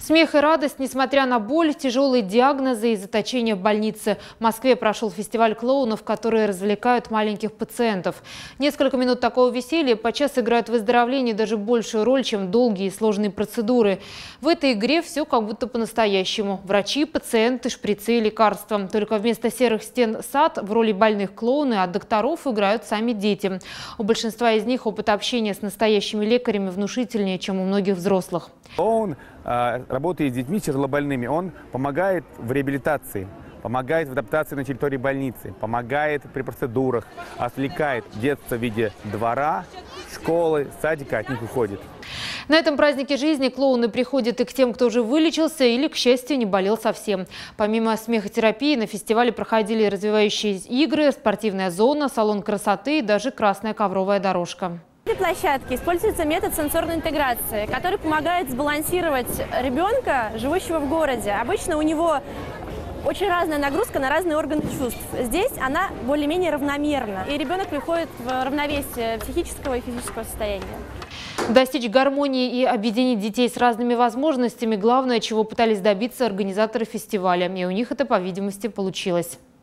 Смех и радость, несмотря на боль, тяжелые диагнозы и заточение в больнице. В Москве прошел фестиваль клоунов, которые развлекают маленьких пациентов. Несколько минут такого веселья подчас играют в выздоровлении даже большую роль, чем долгие и сложные процедуры. В этой игре все как будто по-настоящему. Врачи, пациенты, шприцы и лекарства. Только вместо серых стен сад, в роли больных клоуны, а докторов играют сами дети. У большинства из них опыт общения с настоящими лекарями внушительнее, чем у многих взрослых. Он работает с детьми тяжелобольными, он помогает в реабилитации, помогает в адаптации на территории больницы, помогает при процедурах, отвлекает детство в виде двора, школы, садика, от них уходит. На этом празднике жизни клоуны приходят и к тем, кто уже вылечился или, к счастью, не болел совсем. Помимо смехотерапии на фестивале проходили развивающие игры, спортивная зона, салон красоты и даже красная ковровая дорожка. На этой площадке используется метод сенсорной интеграции, который помогает сбалансировать ребенка, живущего в городе. Обычно у него очень разная нагрузка на разные органы чувств. Здесь она более-менее равномерна, и ребенок приходит в равновесие психического и физического состояния. Достичь гармонии и объединить детей с разными возможностями – главное, чего пытались добиться организаторы фестиваля. И у них это, по видимости, получилось.